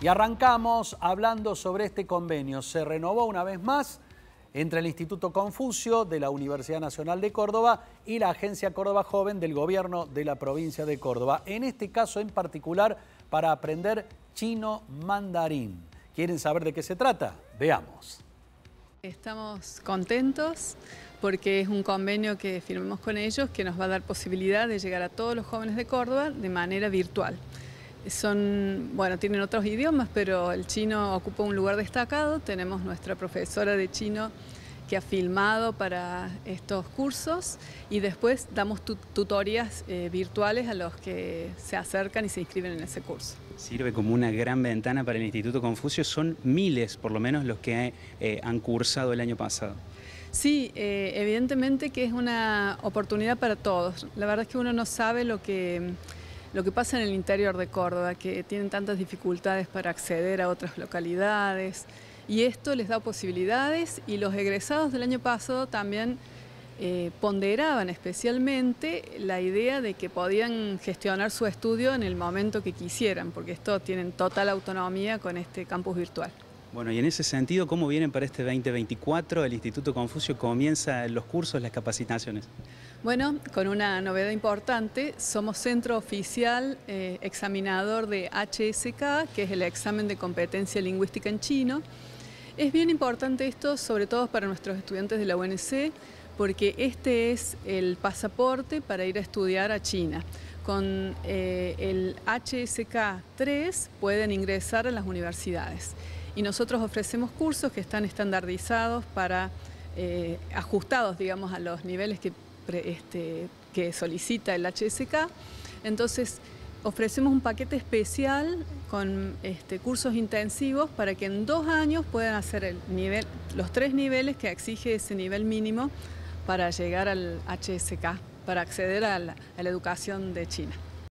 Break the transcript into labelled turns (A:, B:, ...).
A: Y arrancamos hablando sobre este convenio. Se renovó una vez más entre el Instituto Confucio de la Universidad Nacional de Córdoba y la Agencia Córdoba Joven del Gobierno de la provincia de Córdoba. En este caso en particular para aprender chino mandarín. ¿Quieren saber de qué se trata? Veamos.
B: Estamos contentos porque es un convenio que firmamos con ellos que nos va a dar posibilidad de llegar a todos los jóvenes de Córdoba de manera virtual. Tienen otros idiomas, pero el chino ocupa un lugar destacado. Tenemos nuestra profesora de chino que ha filmado para estos cursos y después damos tutorías virtuales a los que se acercan y se inscriben en ese curso.
C: Sirve como una gran ventana para el Instituto Confucio. Son miles, por lo menos, los que han cursado el año pasado.
B: Sí, evidentemente que es una oportunidad para todos. La verdad es que uno no sabe lo que pasa en el interior de Córdoba, que tienen tantas dificultades para acceder a otras localidades, y esto les da posibilidades, y los egresados del año pasado también ponderaban especialmente la idea de que podían gestionar su estudio en el momento que quisieran, porque esto tienen total autonomía con este campus virtual.
C: Bueno, y en ese sentido, ¿cómo vienen para este 2024? El Instituto Confucio comienza los cursos, las capacitaciones.
B: Bueno, con una novedad importante, somos centro oficial examinador de HSK, que es el examen de competencia lingüística en chino. Es bien importante esto, sobre todo para nuestros estudiantes de la UNC, porque este es el pasaporte para ir a estudiar a China. Con el HSK 3 pueden ingresar a las universidades. Y nosotros ofrecemos cursos que están estandarizados ajustados, digamos, a los niveles que solicita el HSK. Entonces, ofrecemos un paquete especial con cursos intensivos para que en 2 años puedan hacer los 3 niveles que exige ese nivel mínimo para llegar al HSK, para acceder a la educación de China.